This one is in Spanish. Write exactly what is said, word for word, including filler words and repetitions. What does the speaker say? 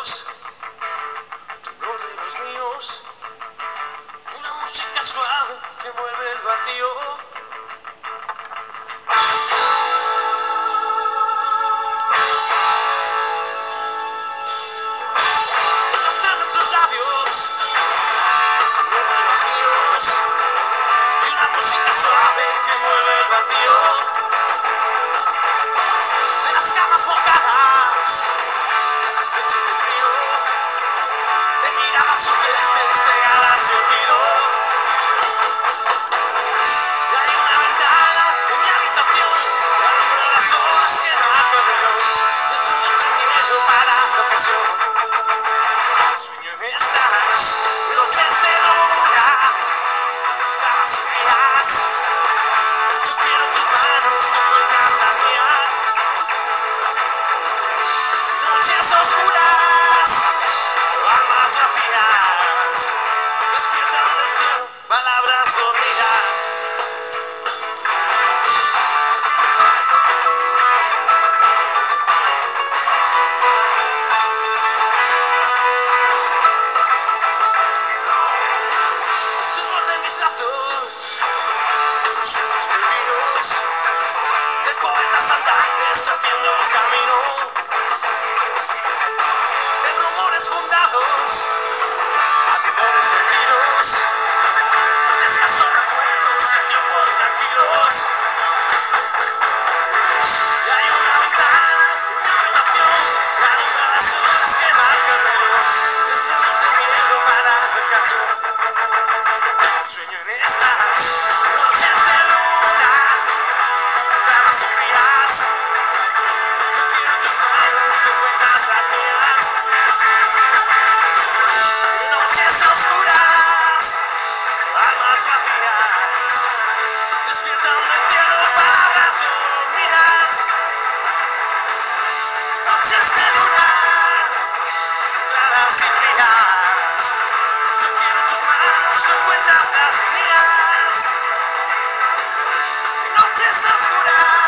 labios, el temblor de los míos, una música suave que envuelve el vacío. Música suave que mueve el vacío de las camas mojadas, de las noches de frío, de miradas urgentes, de ganas de olvido. Y hay una ventana en mi habitación que alumbra las horas que marca el reloj, desnudos de miedo para la ocasión. Sueño en estas noches de luna, camas frías. Yo quiero tus manos, tú encuentras las mías. Noches oscuras, almas vacías, despiertan del cielo palabras dormidas. El sudor de mis brazos, sueños prohibidos, de poetas andantes haciendo camino, de rumores fundados, aviadores sentidos, de escasos recuerdos de tiempos tranquilos. Y hay una ventana en mi habitación que alumbra las horas que marca el reloj, desnudos de miedo para el caso. Sueño en estas noches de luna, camas frías. Yo quiero tus manos, tú encuentras las mías. Noches oscuras, almas vacías, despiertan del cielo palabras dormidas. Noches de luna, claras y frías. Yo quiero tus manos, tú encuentras las mías. Noches oscuras.